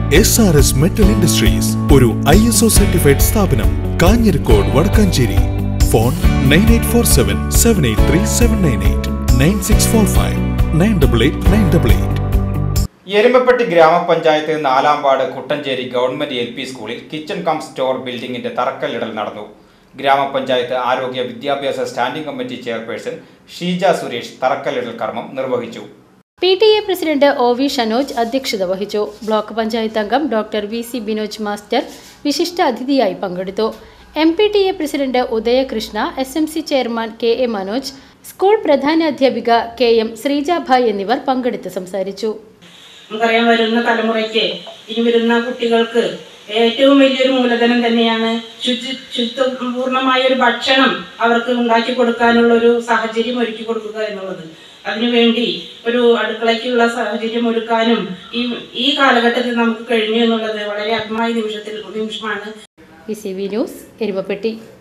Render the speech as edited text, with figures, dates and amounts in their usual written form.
SRS Metal Industries, ഒരു ISO certified സ്ഥാപനം, Kanjirakode Vadakkanchery. Phone 9847 783 798 9645 988 Erumapetty ഗ്രാമപഞ്ചായത്ത് 4-ാം വാർഡ് കുട്ടഞ്ചേരി ഗവൺമ എൽ.പ സ്കൂളിൽ കിച്ചൺ കം സ്റ്റോർ ബിൽഡിംഗിന്റെ തറക്കല്ലിടൽ നടന്നു. ഗ്രാമപഞ്ചായത്ത് ആരോഗ്യ വിദ്യാഭ്യാസ standing committee chairperson Sheeja Suresh തറക്കല്ലിടൽ കർമ്മം നിർവഹിച്ചു. PTA പ്രസിഡന്റ് OV ഷനോജ് അധ്യക്ഷത വഹിച്ചു. ബ്ലോക്ക് പഞ്ചായത്ത് അംഗം ഡോക്ടർ VC ബിനോജ് മാസ്റ്റർ വിശിഷ്ട അതിഥിയായി പങ്കെടുത്തു. MPTA president Udayakrishna, SMC chairman KA Manoj, school പ്രധാനാധ്യാപിക KM ശ്രീജാഭായ് എന്നിവർ പങ്കെടുത്ത് സംസാരിച്ചു. നമുക്കറിയാൻ വരുന്ന തലമുറയ്ക്ക് ഇനി വരുന്ന കുട്ടികൾക്ക് ഏറ്റവും വലിയൊരു മൂലധനം തന്നെയാണ് ശുചിത്വപൂർണമായ ഒരു ഭക്ഷണം അവർക്ക് ഉണ്ടാക്കി കൊടുക്കാനുള്ള ഒരു സാഹചര്യം ഒരുക്കി കൊടുക്കുക എന്നുള്ളത്. അതിനുവേണ്ടി ഒരു അടുക്കളയ്ക്കുള്ള സാഹചര്യം ഒരുക്കാനും ഈ കാലഘട്ടത്തിൽ നമുക്ക് കഴിഞ്ഞു എന്നുള്ളത് വളരെ അഭിമാന നിമിഷമാണ്. VCV news, Erumapetty.